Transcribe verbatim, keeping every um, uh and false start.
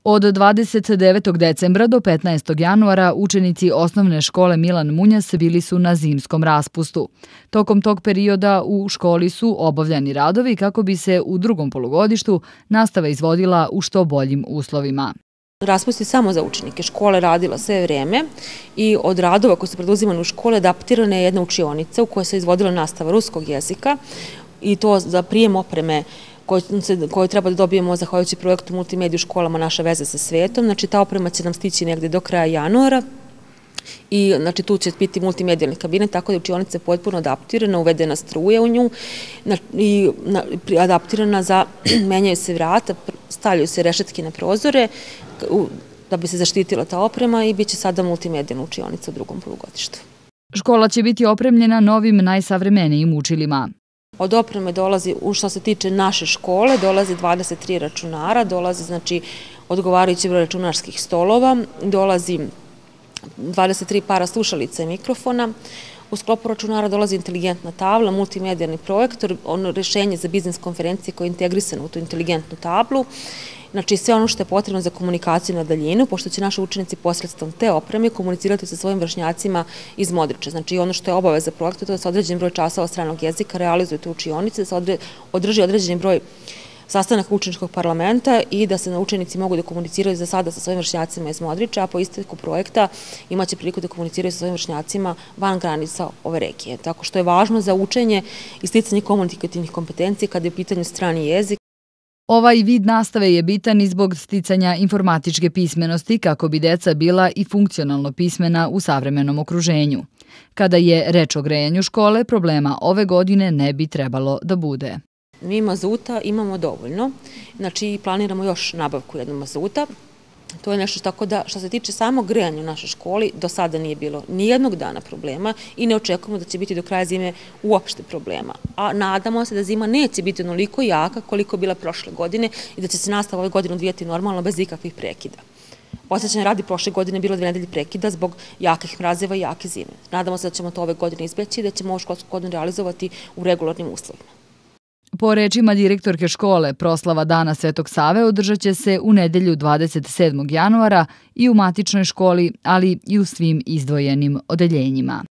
Od dvadeset devetog decembra do petnaestog januara učenici osnovne škole Milan Munjas bili su na zimskom raspustu. Tokom tog perioda u školi su obavljani radovi kako bi se u drugom polugodištu nastava izvodila u što boljim uslovima. Raspust je samo za učenike. Škola je radila sve vreme i od radova koji su preduzimani u škole adaptirana je jedna učionica u kojoj se izvodila nastava ruskog jezika i to za prijem opreme koju treba da dobijemo zahvaljujući projektu Multimediju u školama Naša veza sa svetom. Znači, ta oprema će nam stići negde do kraja januara i znači, tu će biti multimedijalni kabinet, tako da je učionica potpuno adaptirana, uvedena struja u nju i adaptirana za menjaju se vrata, stavljaju se rešetke na prozore da bi se zaštitila ta oprema i bit će sada multimedijalna učionica u drugom polugodištu. Škola će biti opremljena novim najsavremenijim učilima. Od opreme dolazi, u što se tiče naše škole, dolazi dvadeset tri računara, dolazi znači odgovarajući broj računarskih stolova, dolazi dvadeset tri para slušalica i mikrofona. U sklopu računara dolazi inteligentna tabla, multimedijalni projektor, ono rešenje za biznis konferencije koje je integrisano u tu inteligentnu tablu. Znači sve ono što je potrebno za komunikaciju na daljinu, pošto će naši učenici posredstvom te opreme komunicirati sa svojim vršnjacima iz Modriča. Znači ono što je obaveza projekta, to je da se određen broj časova stranog jezika realizuje u učionici, da se održi određen broj sastanaka učeničkog parlamenta i da se učenici mogu da komuniciraju za sada sa svojim vršnjacima iz Modriča, a po isteku projekta imaće priliku da komuniciraju sa svojim vršnjacima van granica ove regije. Tako što je važno za učenje i sticanje komunikativnih kompetencija kada je u pitanju strani jezik. Ovaj vid nastave je bitan i zbog sticanja informatičke pismenosti kako bi deca bila i funkcionalno pismena u savremenom okruženju. Kada je reč o grejanju škole, problema ove godine ne bi trebalo da bude. Mi mazuta imamo dovoljno, znači planiramo još nabavku jednog mazuta. To je nešto tako da, što se tiče samog grejanja u našoj školi, do sada nije bilo ni jednog dana problema i ne očekujemo da će biti do kraja zime uopšte problema. A nadamo se da zima neće biti onoliko jaka koliko je bila prošle godine i da će se nastava ove godine odvijati normalno bez ikakvih prekida. Podsećanja radi, prošle godine bilo dve nedelje prekida zbog jakih mrazeva i jake zime. Nadamo se da ćemo to ove godine izbeći i da ćemo ovu školsku godinu realizovati u regularnim uslovima. Po rečima direktorke škole, proslava Dana Svetog Save održat će se u nedelju dvadeset sedmog januara i u matičnoj školi, ali i u svim izdvojenim odeljenjima.